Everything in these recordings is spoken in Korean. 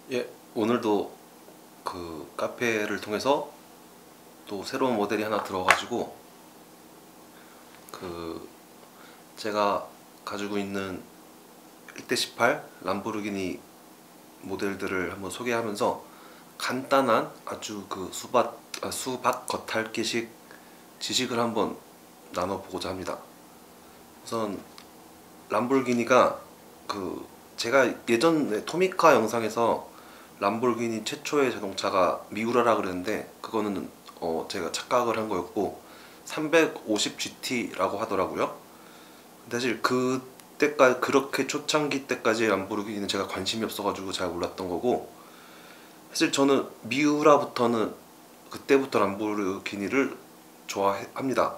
예, 오늘도 그 카페를 통해서 또 새로운 모델이 하나 들어가지고 그 제가 가지고 있는 1대18 람보르기니 모델들을 한번 소개하면서 간단한 아주 그 수박 겉핥기식 지식을 한번 나눠보고자 합니다. 우선 람보르기니가 그 제가 예전에 토미카 영상에서 람보르기니 최초의 자동차가 미우라라 그랬는데 그거는 제가 착각을 한 거였고 350GT라고 하더라고요. 사실 그때까지 그렇게 초창기 때까지 람보르기니는 제가 관심이 없어가지고 잘 몰랐던 거고, 사실 저는 미우라부터는 그때부터 람보르기니를 좋아합니다.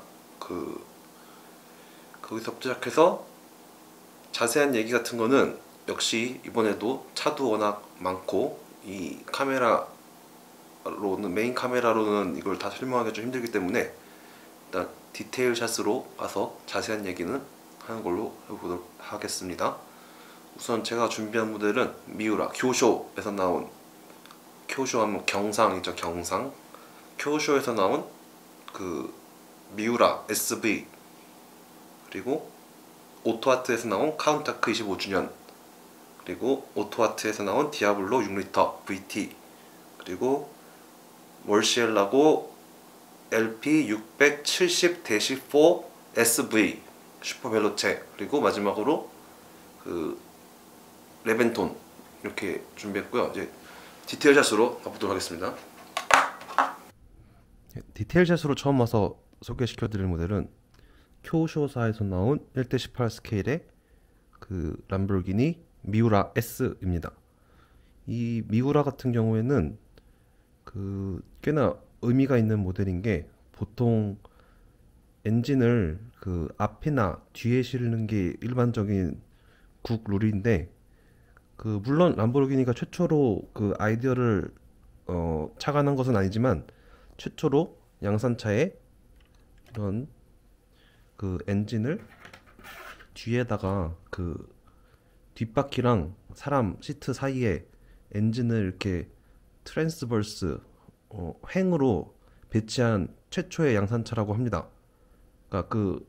거기서부터 시작해서 자세한 얘기 같은 거는 역시 이번에도 차도 워낙 많고 이 카메라로는 메인 카메라로는 이걸 다 설명하기가 좀 힘들기 때문에 일단 디테일 샷으로 가서 자세한 얘기는 하는 걸로 해보도록 하겠습니다. 우선 제가 준비한 모델은 미우라 교쇼에서 나온, 교쇼 하면 경상이죠. 경상 교쇼에서 나온 그 미우라 SV, 그리고 오토아트에서 나온 카운타크 25주년, 그리고 오토아트에서 나온 디아블로 6리터 VT, 그리고 월시엘라고 LP 670-4 SV 슈퍼벨로체, 그리고 마지막으로 그 레벤톤, 이렇게 준비했고요. 이제 디테일 샷으로 가보도록 하겠습니다. 디테일 샷으로 처음 와서 소개시켜드릴 모델은 쿄쇼사에서 나온 1대18 스케일의 그 람보르기니 미우라 S입니다. 이 미우라 같은 경우에는 그 꽤나 의미가 있는 모델인 게, 보통 엔진을 그 앞이나 뒤에 실는 게 일반적인 국 룰인데, 그 물론 람보르기니가 최초로 그 아이디어를 착안한 것은 아니지만 최초로 양산차에 이런 그 엔진을 뒤에다가 그 뒷바퀴랑 사람 시트 사이에 엔진을 이렇게 트랜스버스 횡으로 배치한 최초의 양산차라고 합니다. 그러니까 그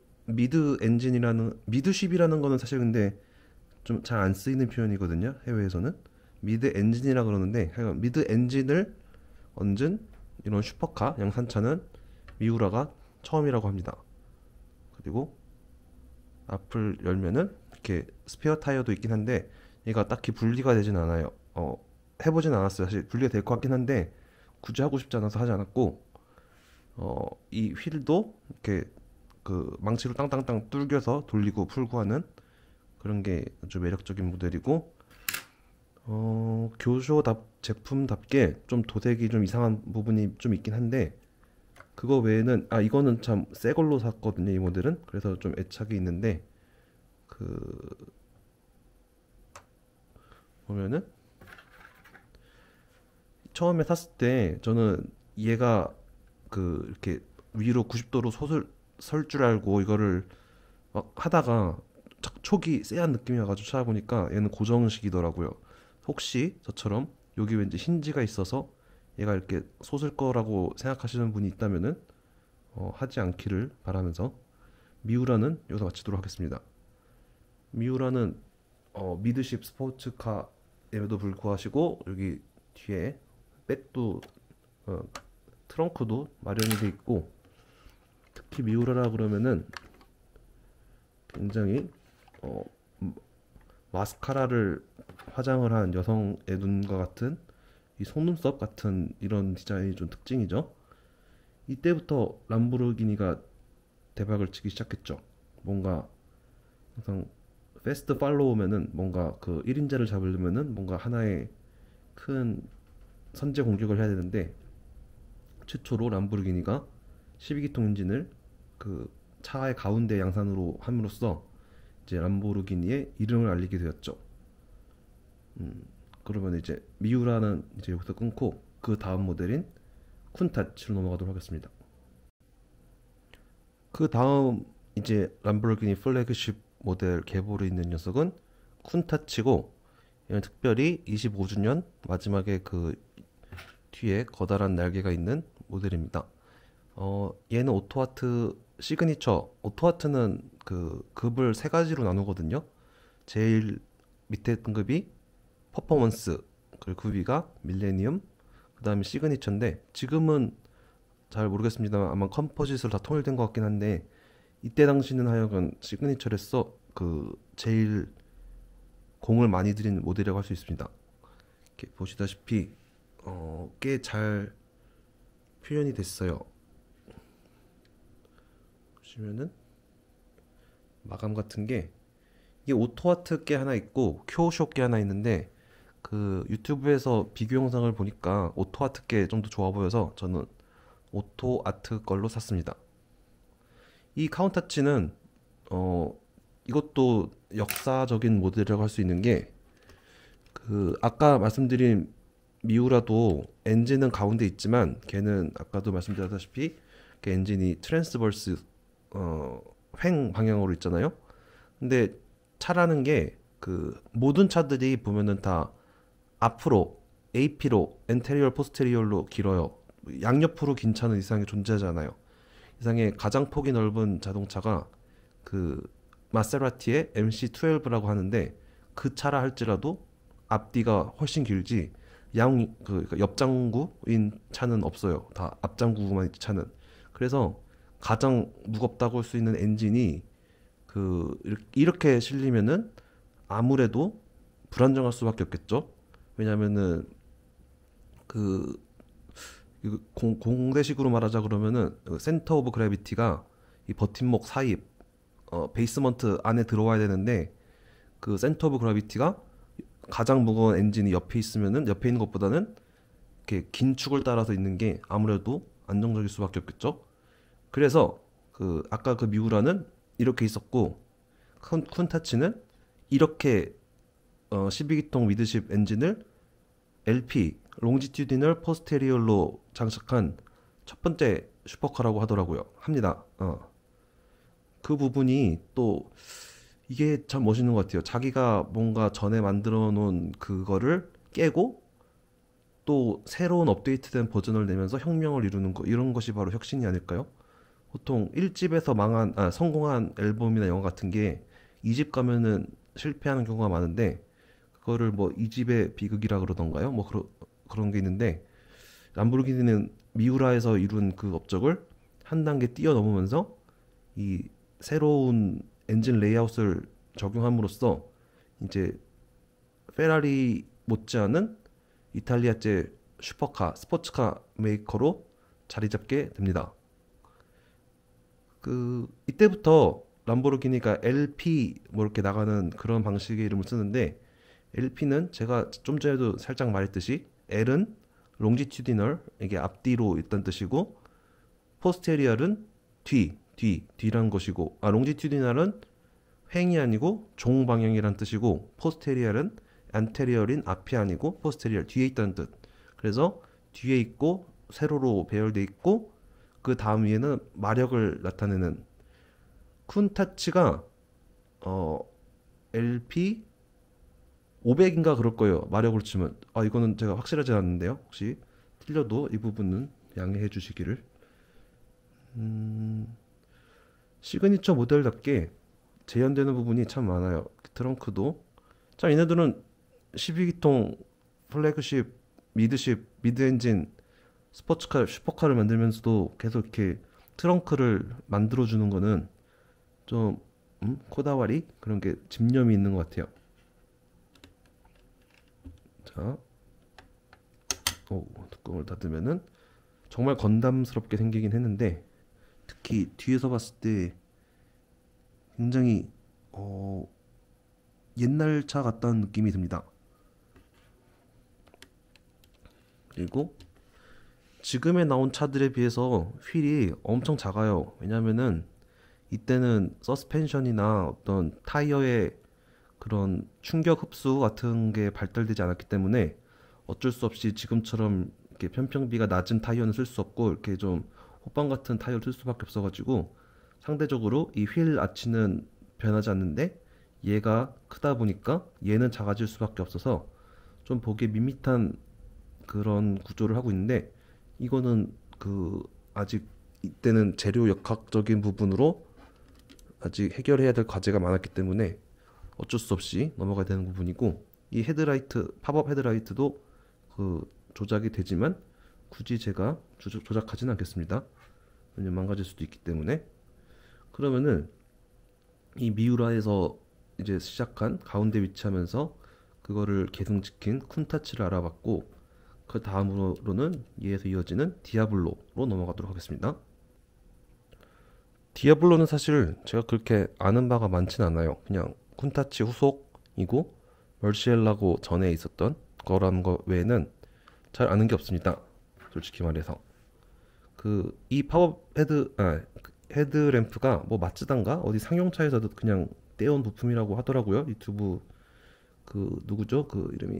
미드쉽이라는 거는 사실 근데 좀 잘 안 쓰이는 표현이거든요. 해외에서는 미드 엔진이라 그러는데, 미드 엔진을 얹은 이런 슈퍼카 양산차는 미우라가 처음이라고 합니다. 그리고 앞을 열면은 이렇게 스페어 타이어도 있긴 한데 얘가 딱히 분리가 되진 않아요. 해보진 않았어요. 사실 분리가 될 것 같긴 한데 굳이 하고 싶지 않아서 하지 않았고, 이 휠도 이렇게 그 망치로 땅땅땅 뚫겨서 돌리고 풀고 하는 그런 게 아주 매력적인 모델이고, 제품답게 좀 도색이 좀 이상한 부분이 좀 있긴 한데, 그거 외에는 이거는 참 새 걸로 샀거든요, 이 모델은. 그래서 좀 애착이 있는데, 그 보면은 처음에 샀을 때 저는 얘가 그 이렇게 위로 90도로 솟을 설 줄 알고 이거를 막 하다가 촉이 쎄한 느낌이 와가지고 찾아보니까 얘는 고정식이더라고요. 혹시 저처럼 여기 왠지 힌지가 있어서 얘가 이렇게 솟을 거라고 생각하시는 분이 있다면은 하지 않기를 바라면서 미우라는 여기서 마치도록 하겠습니다. 미우라는 미드십 스포츠카에도 불구하고 여기 뒤에 백도 어, 트렁크도 마련이 돼 있고, 특히 미우라라 그러면은 굉장히 어, 마스카라를 화장을 한 여성의 눈과 같은 이 속눈썹 같은 이런 디자인이 좀 특징이죠. 이때부터 람보르기니가 대박을 치기 시작했죠. 뭔가 항상 패스트 팔로우면은 뭔가 그 1인자를 잡으려면은 뭔가 하나의 큰 선제 공격을 해야 되는데, 최초로 람보르기니가 12기통 엔진을 그 차의 가운데 양산으로 함으로써 이제 람보르기니의 이름을 알리게 되었죠. 그러면 이제 미우라는 이제 여기서 끊고 그 다음 모델인 쿤타치로 넘어가도록 하겠습니다. 그 다음 이제 람보르기니 플래그십 모델 계보로 있는 녀석은 쿤타치고, 얘는 특별히 25주년 마지막에 그 뒤에 커다란 날개가 있는 모델입니다. 얘는 오토하트 시그니처. 오토하트는 그 급을 세 가지로 나누거든요. 제일 밑에 등급이 퍼포먼스, 그리고 9위가 밀레니엄, 그 다음에 시그니처인데 지금은 잘 모르겠습니다만 아마 컴포짓으로 다 통일된 것 같긴 한데 이때 당시는 하여간 시그니처에서 그 제일 공을 많이 들인 모델이라고 할 수 있습니다. 이렇게 보시다시피 꽤 잘 표현이 됐어요. 보시면은 마감 같은 게 이게 오토아트 게 하나 있고 큐오쇼 게 하나 있는데 그 유튜브에서 비교 영상을 보니까 오토아트 게 좀 더 좋아 보여서 저는 오토아트 걸로 샀습니다. 이 카운타치는 이것도 역사적인 모델이라고 할 수 있는 게 그 아까 말씀드린 미우라도 엔진은 가운데 있지만 걔는 아까도 말씀드렸다시피 그 엔진이 트랜스버스 횡 방향으로 있잖아요. 근데 차라는 게 그 모든 차들이 보면은 다 앞으로 AP로 엔테리얼 포스테리얼로 길어요. 양옆으로 긴 차는 이상에 존재하잖아요. 이상에 가장 폭이 넓은 자동차가 그 마세라티의 MC12라고 하는데 그 차라 할지라도 앞뒤가 훨씬 길지 그러니까 옆장구인 차는 없어요. 다 앞장구만 있지 차는. 그래서 가장 무겁다고 할 수 있는 엔진이 그 이렇게 실리면은 아무래도 불안정할 수밖에 없겠죠. 왜냐면은 그 공대식으로 말하자 그러면은 센터 오브 그래비티가 이 버팀목 사이 베이스먼트 안에 들어와야 되는데 그 센터 오브 그래비티가 가장 무거운 엔진이 옆에 있으면은 옆에 있는 것보다는 이렇게 긴 축을 따라서 있는 게 아무래도 안정적일 수밖에 없겠죠. 그래서 그 아까 그 미우라는 이렇게 있었고 쿤타치는 이렇게 12기통 미드십 엔진을 LP 롱지튜디널 포스테리얼로 장착한 첫 번째 슈퍼카라고 하더라고요. 합니다. 그 부분이 또 이게 참 멋있는 것 같아요. 자기가 뭔가 전에 만들어 놓은 그거를 깨고 또 새로운 업데이트된 버전을 내면서 혁명을 이루는 거 이런 것이 바로 혁신이 아닐까요? 보통 1집에서 성공한 앨범이나 영화 같은 게 2집 가면은 실패하는 경우가 많은데 그거를 뭐 2집의 비극이라 그러던가요? 뭐 그런 게 있는데 람보르기니는 미우라에서 이룬 그 업적을 한 단계 뛰어넘으면서 이 새로운 엔진 레이아웃을 적용함으로써 이제 페라리 못지않은 이탈리아제 슈퍼카, 스포츠카 메이커로 자리 잡게 됩니다. 그 이때부터 람보르기니가 LP 뭐 이렇게 나가는 그런 방식의 이름을 쓰는데 LP는 제가 좀 전에도 살짝 말했듯이 L은 롱지튜디널 이게 앞뒤로 있다는 뜻이고 포스테리얼은 뒤라는 것이고 롱지튜디널은 횡이 아니고 종 방향이란 뜻이고 포스테리얼은 안테리얼인 앞이 아니고 포스테리얼 뒤에 있다는 뜻. 그래서 뒤에 있고 세로로 배열돼 있고 그 다음 위에는 마력을 나타내는 쿤타치가 LP 500인가 그럴 거예요. 마력으로 치면. 이거는 제가 확실하지 않는데요. 혹시 틀려도 이 부분은 양해해 주시기를. 시그니처 모델답게 재현되는 부분이 참 많아요. 트렁크도 참 얘네들은 12기통 플래그십 미드 엔진 스포츠카 슈퍼카를 만들면서도 계속 이렇게 트렁크를 만들어주는 거는 좀 코다와리 그런 게 집념이 있는 것 같아요. 자, 뚜껑을 닫으면은 정말 건담스럽게 생기긴 했는데 특히 뒤에서 봤을 때 굉장히 옛날 차 같다는 느낌이 듭니다. 그리고 지금에 나온 차들에 비해서 휠이 엄청 작아요. 왜냐면은 이때는 서스펜션이나 어떤 타이어의 그런 충격 흡수 같은 게 발달되지 않았기 때문에 어쩔 수 없이 지금처럼 이렇게 편평비가 낮은 타이어는 쓸 수 없고 이렇게 좀 호빵 같은 타이어를 쓸 수밖에 없어가지고 상대적으로 이 휠 아치는 변하지 않는데 얘가 크다 보니까 얘는 작아질 수밖에 없어서 좀 보기에 밋밋한 그런 구조를 하고 있는데, 이거는 아직 이때는 재료 역학적인 부분으로 아직 해결해야 될 과제가 많았기 때문에 어쩔 수 없이 넘어가야 되는 부분이고, 이 헤드라이트, 팝업 헤드라이트도 조작이 되지만 굳이 제가 조작하지는 않겠습니다. 왜냐면 망가질 수도 있기 때문에. 그러면은 이 미우라에서 이제 시작한 가운데 위치하면서 그거를 계승시킨 쿤타치를 알아봤고, 그 다음으로는 얘에서 이어지는 디아블로로 넘어가도록 하겠습니다. 디아블로는 사실 제가 그렇게 아는 바가 많진 않아요. 그냥 쿤타치 후속이고 멀시엘라고 전에 있었던 거라는 거 외에는 잘 아는 게 없습니다. 솔직히 말해서. 이 파워 헤드램프가 뭐 마츠단가 어디 상용차에서도 그냥 떼온 부품이라고 하더라고요. 유튜브 누구죠? 그 이름이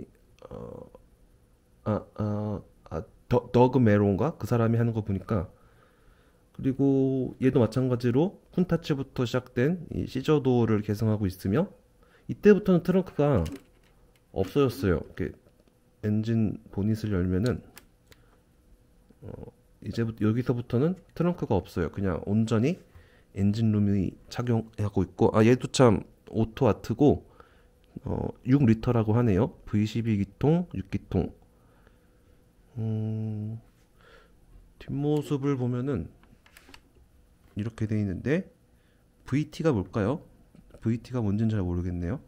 더그 메로인가? 그 사람이 하는 거 보니까. 그리고 얘도 마찬가지로 쿤타치부터 시작된 이 시저도어를 개성하고 있으며, 이때부터는 트렁크가 없어졌어요. 이렇게 엔진 보닛을 열면은 이제부터 여기서부터는 트렁크가 없어요. 그냥 온전히 엔진룸이 착용하고 있고, 얘도 참 오토 아트고 6리터라고 하네요. V12기통, 6기통. 뒷모습을 보면은 이렇게 돼 있는데, VT가 뭘까요? VT가 뭔지는 잘 모르겠네요.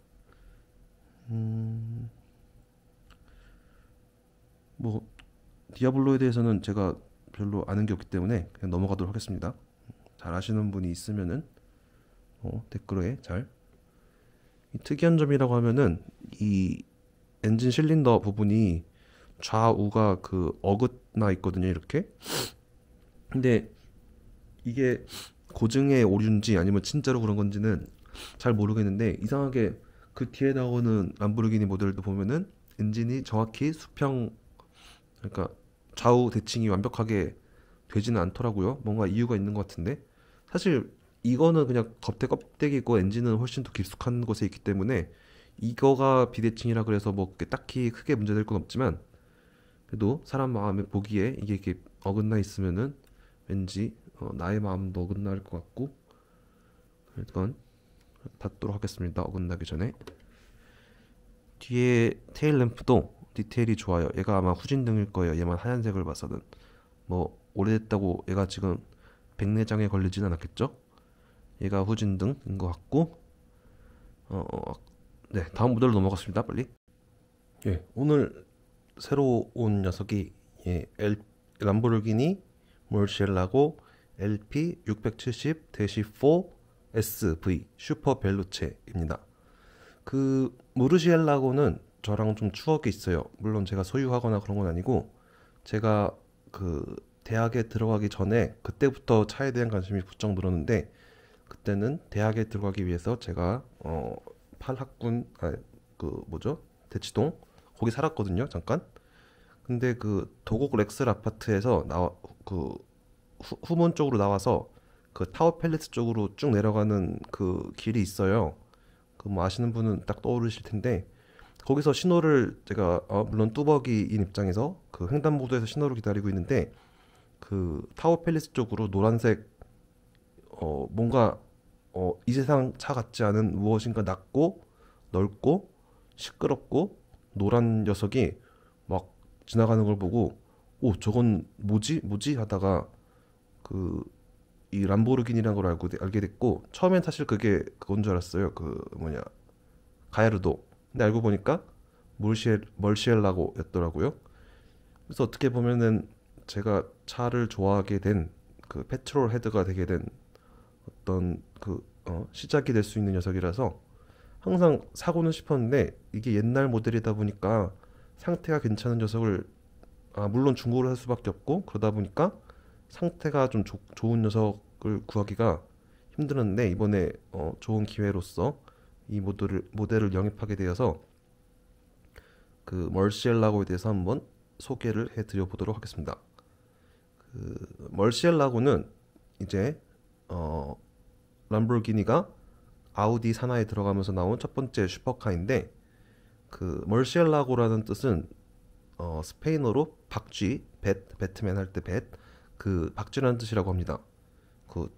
뭐 디아블로에 대해서는 제가 별로 아는 게 없기 때문에 그냥 넘어가도록 하겠습니다. 잘 아시는 분이 있으면은 댓글에 이 특이한 점이라고 하면은 이 엔진 실린더 부분이 좌우가 어긋나 있거든요, 이렇게. 근데 이게 고증의 오류인지 아니면 진짜로 그런 건지는 잘 모르겠는데, 이상하게 그 뒤에 나오는 람보르기니 모델도 보면은 엔진이 정확히 수평, 그러니까 좌우 대칭이 완벽하게 되지는 않더라고요. 뭔가 이유가 있는 것 같은데, 사실 이거는 그냥 껍데기고 엔진은 훨씬 더 깊숙한 곳에 있기 때문에 이거가 비대칭이라 그래서 뭐 딱히 크게 문제될 건 없지만, 그래도 사람 마음에 보기에 이게 이렇게 어긋나 있으면은 왠지 나의 마음도 어긋날 것 같고, 일단 닫도록 하겠습니다. 어긋나기 전에. 뒤에 테일 램프도 디테일이 좋아요. 얘가 아마 후진등일 거예요. 얘만 하얀색을 봐서는. 뭐 오래됐다고 얘가 지금 백내장에 걸리진 않았겠죠? 얘가 후진등인 것 같고, 네, 다음 모델로 넘어갔습니다. 빨리. 예, 오늘 새로 온 녀석이 람보르기니 몰시엘라고 LP 670-4 SV 슈퍼 벨루체입니다. 무르시엘라고는 저랑 좀 추억이 있어요. 물론 제가 소유하거나 그런 건 아니고, 제가 대학에 들어가기 전에 그때부터 차에 대한 관심이 부쩍 늘었는데, 그때는 대학에 들어가기 위해서 제가 팔학군 뭐죠? 대치동 거기 살았거든요, 잠깐. 근데 도곡 렉슬 아파트에서 후문 쪽으로 나와서 타워 팰리스 쪽으로 쭉 내려가는 길이 있어요. 뭐 아시는 분은 딱 떠오르실 텐데, 거기서 신호를 제가 물론 뚜벅이인 입장에서 횡단보도에서 신호를 기다리고 있는데, 타워 팰리스 쪽으로 노란색 뭔가 이 세상 차 같지 않은 무엇인가 낮고 넓고 시끄럽고 노란 녀석이 막 지나가는 걸 보고, 오, 저건 뭐지 하다가 이 람보르기니라는 걸 알게 됐고, 처음엔 사실 그건 줄 알았어요. 가야르도. 근데 알고 보니까 멀시엘라고였더라고요. 그래서 어떻게 보면은 제가 차를 좋아하게 된 페트롤 헤드가 되게 된 어떤 시작이 될 수 있는 녀석이라서 항상 사고는 싶었는데, 이게 옛날 모델이다 보니까 상태가 괜찮은 녀석을 물론 중고를 할 수밖에 없고, 그러다 보니까 상태가 좀 좋은 녀석을 구하기가 힘들었는데, 이번에 좋은 기회로서 이 모델을 영입하게 되어서 멀시엘라고에 대해서 한번 소개를 해드려 보도록 하겠습니다. 멀시엘라고는 이제 람보르기니가 아우디 산하에 들어가면서 나온 첫 번째 슈퍼카인데, 그 멀시엘라고라는 뜻은 스페인어로 박쥐, 배트맨 할 때 그 박쥐라는 뜻이라고 합니다. 그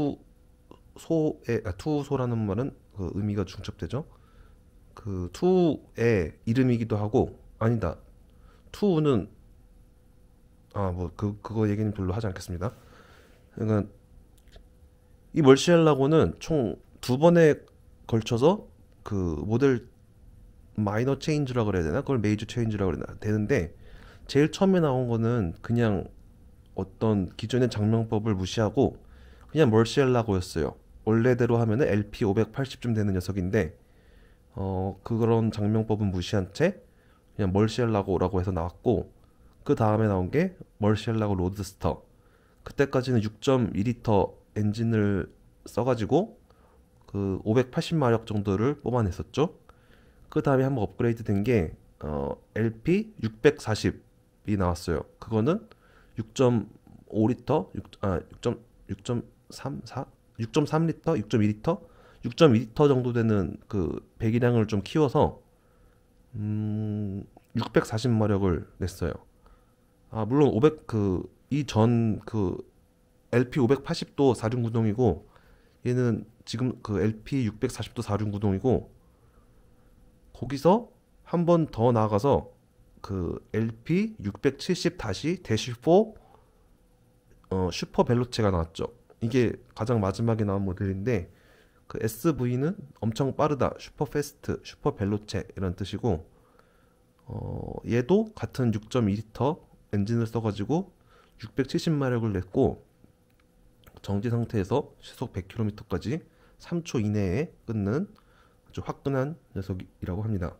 투소라는 말은 그 의미가 중첩되죠. 그 투의 이름이기도 하고, 아니다. 투는 뭐 그거 얘기는 별로 하지 않겠습니다. 그러니까 이 멀시엘라고는 총 두 번에 걸쳐서 그 모델 마이너 체인지라 그래야 되나? 그걸 메이저 체인지라 그래야 되는데, 제일 처음에 나온 거는 그냥 어떤 기존의 장명법을 무시하고 그냥 멀시엘라고였어요. 원래대로 하면은 LP 580쯤 되는 녀석인데, 그런 장명법은 무시한 채 그냥 멀시엘라고라고 해서 나왔고, 그 다음에 나온 게 멀시엘라고 로드스터. 그때까지는 6.2리터 엔진을 써가지고 그 580마력 정도를 뽑아냈었죠. 그 다음에 한번 업그레이드 된 게 LP 640이 나왔어요. 그거는 6.5리터, 6.3, 6.3리터, 6.2리터, 6.2리터 정도 되는 그 배기량을 좀 키워서 640마력을 냈어요. 물론 500 그 이전 그 LP 580도 4륜구동이고, 얘는 지금 그 LP 640도 4륜구동이고, 거기서 한 번 더 나아가서 그 LP 670-4 슈퍼 벨로체가 나왔죠. 이게 가장 마지막에 나온 모델인데, 그 SV는 엄청 빠르다, 슈퍼 패스트, 슈퍼 벨로체 이런 뜻이고, 얘도 같은 6.2리터 엔진을 써가지고 670마력을 냈고, 정지 상태에서 시속 100km까지 3초 이내에 끊는 아주 화끈한 녀석이라고 합니다.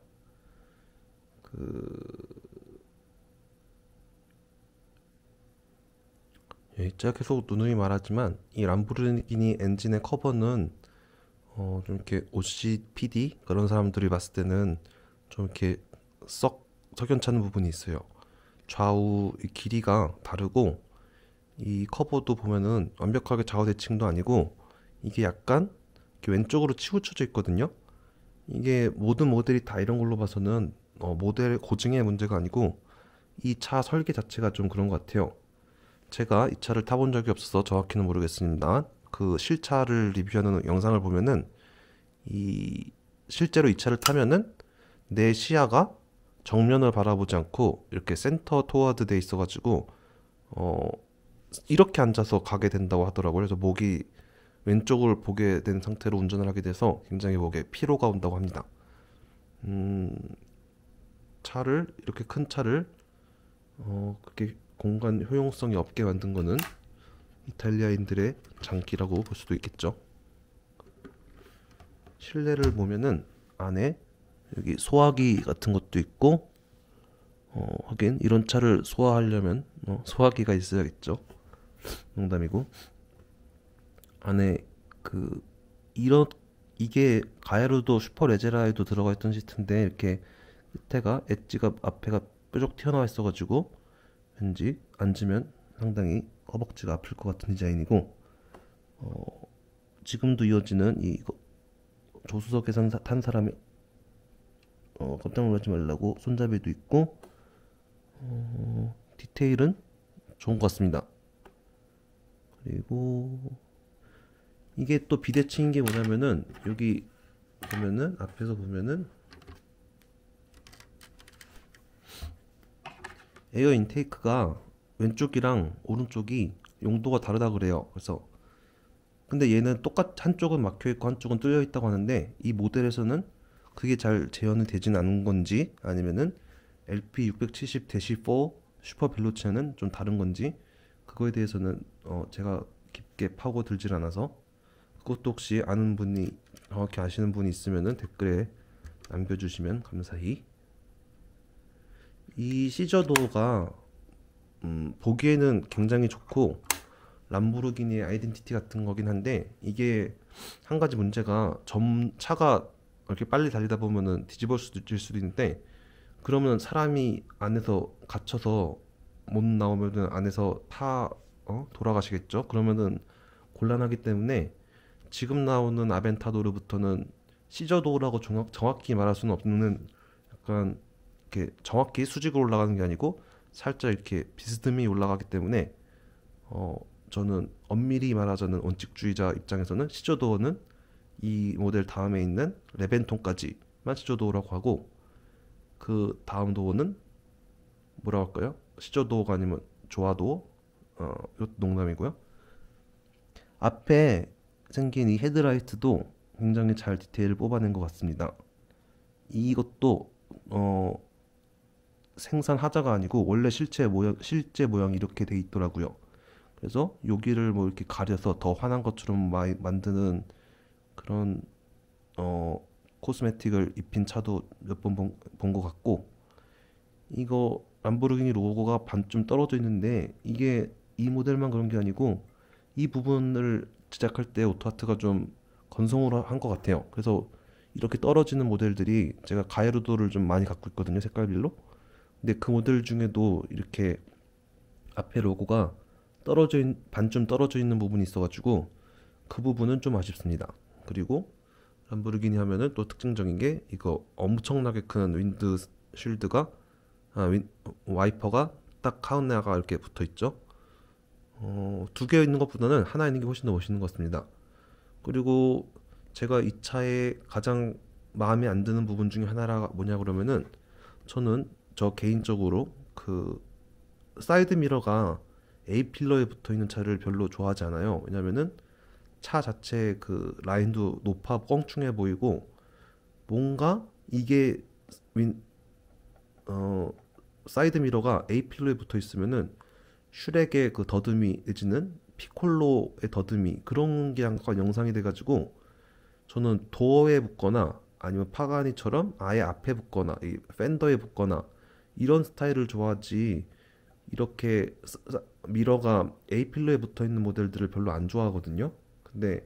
제가 계속 누누이 말하지만 이 람보르기니 엔진의 커버는 좀 이렇게 OCPD 그런 사람들이 봤을 때는 좀 이렇게 썩 석연찮은 부분이 있어요. 좌우 이 길이가 다르고, 이 커버도 보면은 완벽하게 좌우 대칭도 아니고, 이게 약간 이렇게 왼쪽으로 치우쳐져 있거든요. 이게 모든 모델이 다 이런 걸로 봐서는 모델 고증의 문제가 아니고 이 차 설계 자체가 좀 그런 것 같아요. 제가 이 차를 타본 적이 없어서 정확히는 모르겠습니다. 그 실차를 리뷰하는 영상을 보면은 실제로 이 차를 타면은 내 시야가 정면을 바라보지 않고 이렇게 센터 토와드 돼 있어가지고 이렇게 앉아서 가게 된다고 하더라고요. 그래서 목이 왼쪽을 보게 된 상태로 운전을 하게 돼서 굉장히 목에 피로가 온다고 합니다. 이렇게 큰 차를 그렇게 공간 효용성이 없게 만든 거는 이탈리아인들의 장기라고 볼 수도 있겠죠. 실내를 보면은 안에 여기 소화기 같은 것도 있고, 하긴 이런 차를 소화하려면 소화기가 있어야겠죠. 농담이고. 안에 이게 가야루도 슈퍼레제라에도 들어가 있던 시트인데, 이렇게 끝에가 엣지가 앞에가 뾰족 튀어나와 있어가지고 왠지 앉으면 상당히 허벅지가 아플 것 같은 디자인이고, 지금도 이어지는 이 조수석에서 탄 사람이 깜짝 놀라지 말라고 손잡이도 있고, 디테일은 좋은 것 같습니다. 그리고 이게 또 비대칭인 게 뭐냐면은, 여기 보면은 앞에서 보면은 에어 인테이크가 왼쪽이랑 오른쪽이 용도가 다르다 그래요. 그래서 근데 얘는 한쪽은 막혀 있고 한쪽은 뚫려 있다고 하는데, 이 모델에서는 그게 잘 재현이 되진 않은 건지, 아니면은 LP 670-4 슈퍼 벨로체는 좀 다른 건지, 그거에 대해서는 제가 깊게 파고들질 않아서, 그것도 혹시 아는 분이, 정확히 아시는 분이 있으면은 댓글에 남겨주시면 감사히. 이 시저도가 보기에는 굉장히 좋고 람보르기니의 아이덴티티 같은 거긴 한데, 이게 한 가지 문제가 차가 이렇게 빨리 달리다 보면은 뒤집어질 수도 있는데, 그러면 사람이 안에서 갇혀서 못 나오면은 안에서 돌아가시겠죠. 그러면은 곤란하기 때문에 지금 나오는 아벤타도르부터는 시저도어라고 정확히 말할 수는 없는, 약간 이렇게 정확히 수직으로 올라가는 게 아니고 살짝 이렇게 비스듬히 올라가기 때문에 어, 저는 엄밀히 말하자는 원칙주의자 입장에서는 시저도어는 이 모델 다음에 있는 레벤톤까지만 시저도어라고 하고, 그 다음 도어는 뭐라 할까요? 시저도어가 아니면 조아도어? 이것도 농담이고요. 앞에 생긴 이 헤드라이트도 굉장히 잘 디테일을 뽑아낸 것 같습니다. 이것도 생산 하자가 아니고 원래 실제 모양이 이렇게 돼 있더라고요. 그래서 여기를 뭐 이렇게 가려서 더 환한 것처럼 만드는 그런 어, 코스메틱을 입힌 차도 몇 번 본 것 같고, 이거 람보르기니 로고가 반쯤 떨어져 있는데 이게 이 모델만 그런 게 아니고 이 부분을 제작할 때 오토하트가 좀 건성으로 한 것 같아요. 그래서 이렇게 떨어지는 모델들이, 제가 가이로도를 좀 많이 갖고 있거든요, 색깔별로. 근데 그 모델 중에도 이렇게 앞에 로고가 반쯤 떨어져 있는 부분이 있어가지고 그 부분은 좀 아쉽습니다. 그리고 람보르기니 하면은 또 특징적인 게 이거 엄청나게 큰 윈드 쉴드가, 와이퍼가 딱 하나가 이렇게 붙어 있죠. 두 개 있는 것보다는 하나 있는 게 훨씬 더 멋있는 것 같습니다. 그리고 제가 이 차에 가장 마음에 안 드는 부분 중에 하나가 뭐냐 그러면은, 저는 저 개인적으로 그 사이드 미러가 A 필러에 붙어 있는 차를 별로 좋아하지 않아요. 왜냐면은 차 자체 그 라인도 높아 껑충해 보이고, 뭔가 이게 윈, 어, 사이드 미러가 A 필러에 붙어 있으면은 슈렉의 그 더듬이 내지는 피콜로의 더듬이, 그런 게 약간 영상이 돼가지고 저는 도어에 붙거나 아니면 파가니처럼 아예 앞에 붙거나 이 팬더에 붙거나 이런 스타일을 좋아하지, 이렇게 미러가 A 필러에 붙어 있는 모델들을 별로 안 좋아하거든요. 근데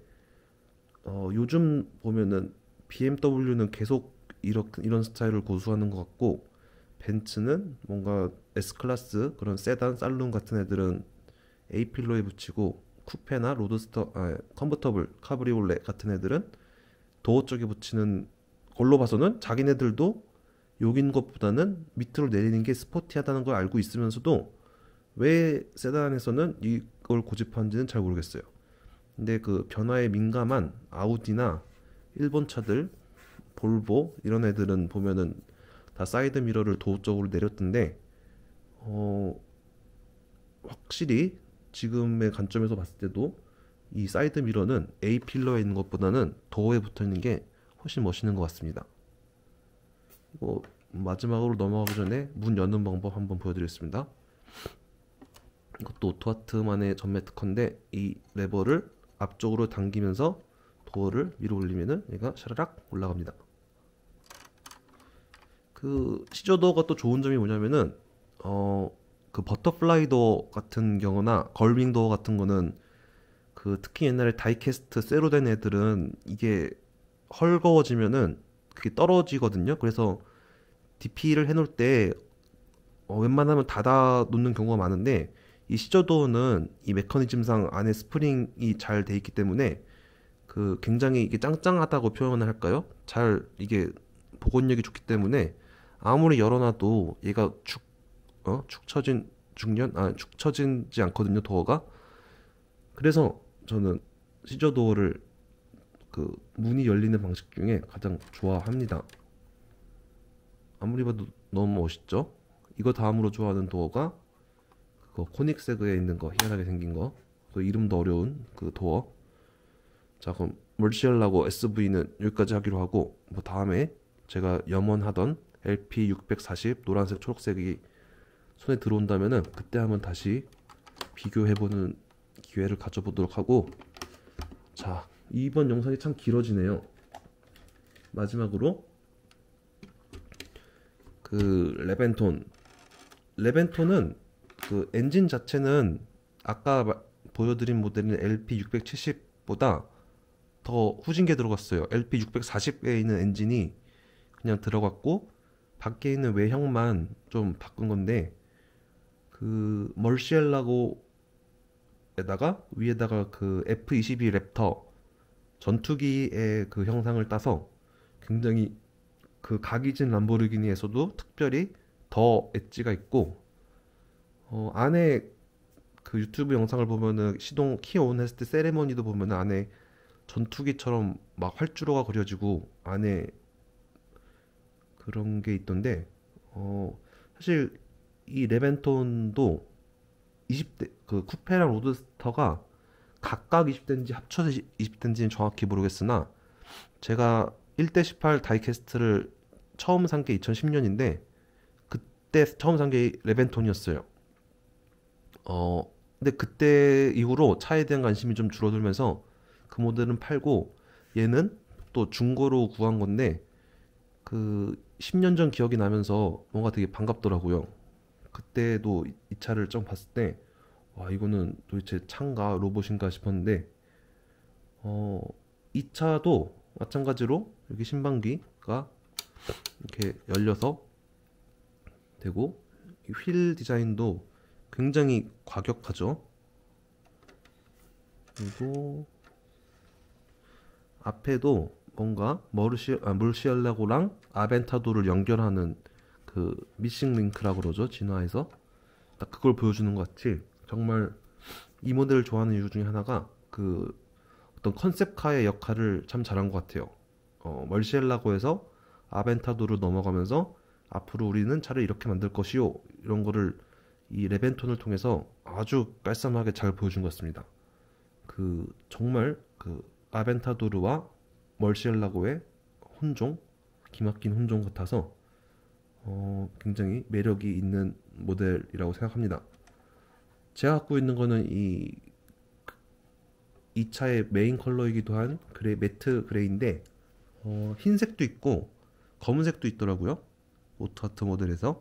요즘 보면은 BMW는 계속 이런 스타일을 고수하는 것 같고, 벤츠는 뭔가 S클래스 그런 세단 살룸 같은 애들은 A 필러에 붙이고, 쿠페나 로드스터, 컨버터블 카브리올레 같은 애들은 도어 쪽에 붙이는 걸로 봐서는 자기네들도 여긴 것보다는 밑으로 내리는 게 스포티하다는 걸 알고 있으면서도 왜 세단에서는 이걸 고집하는지는 잘 모르겠어요. 근데 그 변화에 민감한 아우디나 일본 차들, 볼보 이런 애들은 보면은 다 사이드 미러를 도어 쪽으로 내렸던데, 어, 확실히 지금의 관점에서 봤을 때도 이 사이드 미러는 A 필러에 있는 것보다는 도어에 붙어 있는 게 훨씬 멋있는 것 같습니다. 마지막으로 넘어가기 전에 문 여는 방법 한번 보여드리겠습니다. 이것도 오토하트만의 전매 특허인데, 이 레버를 앞쪽으로 당기면서 도어를 위로 올리면은 얘가 샤라락 올라갑니다. 그 시저도어가 또 좋은 점이 뭐냐면은 그 버터플라이 도어 같은 경우나 걸빙 도어 같은 거는, 그 특히 옛날에 다이캐스트 쇠로 된 애들은 이게 헐거워지면은 그게 떨어지거든요. 그래서 DP를 해놓을 때 웬만하면 닫아 놓는 경우가 많은데, 이 시저도어는 이 메커니즘상 안에 스프링이 잘 돼 있기 때문에 그 굉장히 이게 짱짱하다고 표현을 할까요? 잘 이게 복원력이 좋기 때문에 아무리 열어놔도 얘가 축 처지지 않거든요, 도어가. 그래서 저는 시저도어를 그 문이 열리는 방식 중에 가장 좋아합니다. 아무리 봐도 너무 멋있죠? 이거 다음으로 좋아하는 도어가 그 코닉세그에 있는 거, 희한하게 생긴 거, 그 이름도 어려운 그 도어. 자, 그럼 멀시얼라고 SV는 여기까지 하기로 하고, 뭐 다음에 제가 염원하던 LP640 노란색 초록색이 손에 들어온다면은 그때 한번 다시 비교해보는 기회를 가져보도록 하고, 자, 이번 영상이 참 길어지네요. 마지막으로 그 레벤톤은 그 엔진 자체는 아까 보여드린 모델인 LP670보다 더 후진 게 들어갔어요. LP640에 있는 엔진이 그냥 들어갔고, 밖에 있는 외형만 좀 바꾼 건데, 그 멀시엘라고에다가 위에다가 그 F22 랩터 전투기의 그 형상을 따서 굉장히 그 각이진 람보르기니에서도 특별히 더 엣지가 있고, 안에 그 유튜브 영상을 보면은 시동 키 온 했을 때 세레머니도 보면은 안에 전투기처럼 막 활주로가 그려지고 안에 그런 게 있던데, 사실 이 레벤톤도 20대 그 쿠페랑 로드스터가 각각 20대인지 합쳐서 20대인지는 정확히 모르겠으나, 제가 1대 18 다이캐스트를 처음 산 게 2010년인데 그때 처음 산 게 레벤톤이었어요. 근데 그때 이후로 차에 대한 관심이 좀 줄어들면서 그 모델은 팔고, 얘는 또 중고로 구한 건데 그 10년 전 기억이 나면서 뭔가 되게 반갑더라고요. 그때도 이 차를 좀 봤을 때, 와, 이거는 도대체 차인가 로봇인가 싶었는데, 어, 이 차도 마찬가지로 여기 신방기가 이렇게 열려서 되고, 이 휠 디자인도 굉장히 과격하죠. 그리고 앞에도 뭔가 물시엘라고랑 아벤타도를 연결하는 그 미싱 링크라고 그러죠, 진화에서. 딱 그걸 보여주는 것 같이, 정말 이 모델을 좋아하는 이유 중에 하나가 그 어떤 컨셉카의 역할을 참 잘한 것 같아요. 멀시엘라고에서 아벤타도로 넘어가면서 앞으로 우리는 차를 이렇게 만들 것이요, 이런 거를 이 레벤톤을 통해서 아주 깔쌈하게 잘 보여준 것 같습니다. 그 정말 그 아벤타도르와 멀시엘라고의 혼종, 기막힌 혼종 같아서 굉장히 매력이 있는 모델이라고 생각합니다. 제가 갖고 있는 거는 이 차의 메인 컬러이기도 한 그레이, 매트 그레이인데, 흰색도 있고 검은색도 있더라고요. 오토하트 모델에서.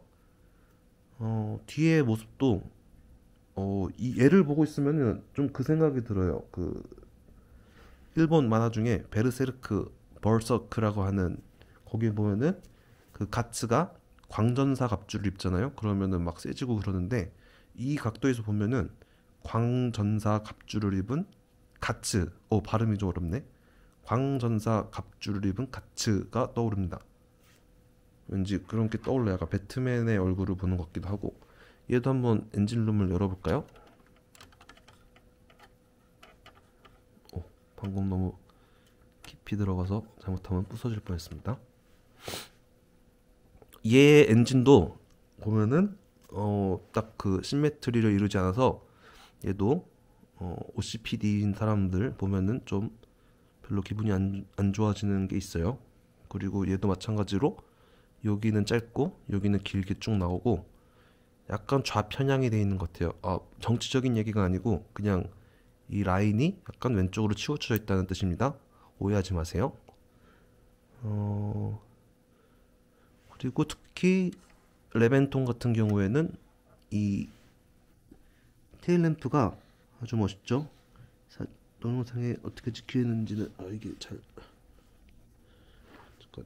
뒤에 모습도, 이 얘를 보고 있으면은 좀 그 생각이 들어요. 그 일본 만화 중에 베르세르크 벌서크라고 하는, 거기 보면은 그 가츠가 광전사 갑주를 입잖아요. 그러면은 막 세지고 그러는데, 이 각도에서 보면은 광전사 갑주를 입은 가츠, 발음이 좀 어렵네. 광전사 갑주를 입은 가츠가 떠오릅니다. 왠지 그런 게 떠올라요. 약간 배트맨의 얼굴을 보는 것 같기도 하고. 얘도 한번 엔진룸을 열어볼까요? 방금 너무 깊이 들어가서 잘못하면 부서질 뻔했습니다. 얘 엔진도 보면은 딱 그 시메트리를 이루지 않아서, 얘도 OCPD인 사람들 보면은 좀 별로 기분이 안 좋아지는 게 있어요. 그리고 얘도 마찬가지로 여기는 짧고 여기는 길게 쭉 나오고 약간 좌편향이 돼 있는 것 같아요. 정치적인 얘기가 아니고 그냥 이 라인이 약간 왼쪽으로 치우쳐져 있다는 뜻입니다. 오해하지 마세요. 그리고 특히 레벤톤 같은 경우에는 이 테일램프가 아주 멋있죠. 동영상에 어떻게 찍히는지는 이게 잘, 잠깐.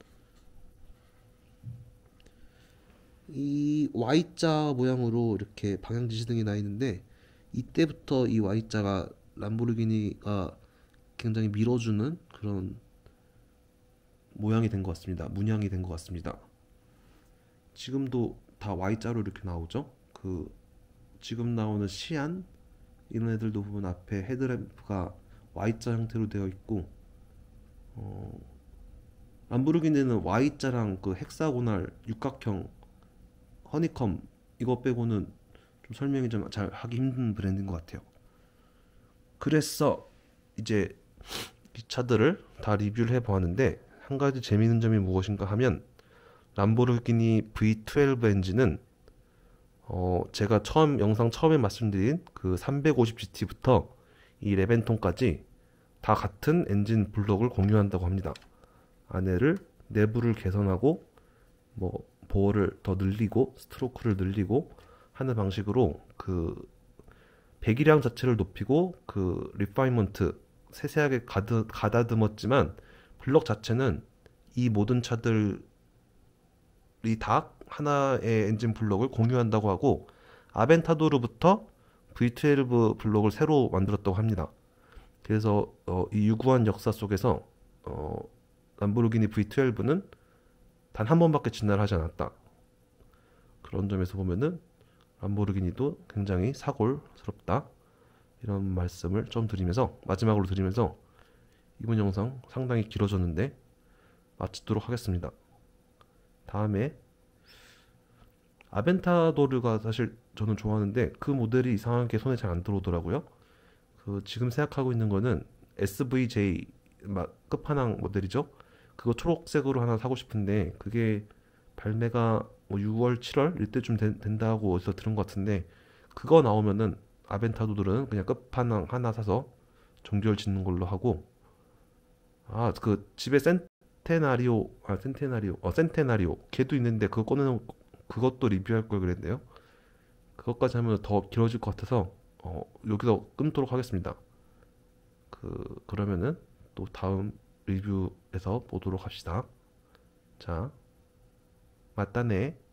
이 Y자 모양으로 이렇게 방향 지시등이 나 있는데, 이때부터 이 Y자가 람보르기니가 굉장히 밀어주는 그런 모양이 된 것 같습니다. 문양이 된 것 같습니다. 지금도 다 Y자로 이렇게 나오죠. 그 지금 나오는 시안 이런 애들도 보면 앞에 헤드램프가 Y자 형태로 되어 있고, 람보르기니는 Y자랑 그 헥사고날 육각형 허니컴 이거 빼고는 좀 설명이 좀 잘 하기 힘든 브랜드인 것 같아요. 그래서 이제 이 차들을 다 리뷰를 해보았는데, 한 가지 재미있는 점이 무엇인가 하면, 람보르기니 V12 엔진은 제가 영상 처음에 말씀드린 그 350GT부터 이 레벤톤까지 다 같은 엔진 블록을 공유한다고 합니다. 안에를 내부를 개선하고 뭐 보어를 더 늘리고 스트로크를 늘리고 하는 방식으로 그 배기량 자체를 높이고 그 리파이먼트 세세하게 가다듬었지만, 블록 자체는 이 모든 차들이 다 하나의 엔진 블록을 공유한다고 하고, 아벤타도르부터 V12 블록을 새로 만들었다고 합니다. 그래서 이 유구한 역사 속에서 어, 람보르기니 V12는 단 한 번밖에 진화를 하지 않았다. 그런 점에서 보면은 람보르기니도 굉장히 사골스럽다. 이런 말씀을 좀 드리면서 마지막으로 드리면서 이번 영상 상당히 길어졌는데 마치도록 하겠습니다. 다음에 아벤타도르가 사실 저는 좋아하는데 그 모델이 이상하게 손에 잘 안 들어오더라고요. 그 지금 생각하고 있는 거는 SVJ 끝판왕 모델이죠. 그거 초록색으로 하나 사고 싶은데 그게 발매가 뭐 6월, 7월 이때쯤 된다고 어디서 들은 것 같은데 그거 나오면은 아벤타도들은 그냥 끝판왕 하나 사서 정주행 짓는 걸로 하고 그 집에 센테나리오 걔도 있는데 그거 꺼내는 그것도 리뷰할 걸 그랬네요. 그것까지 하면 더 길어질 것 같아서 여기서 끊도록 하겠습니다. 그러면은 또 다음 리뷰에서 보도록 합시다. 자, 맞다네.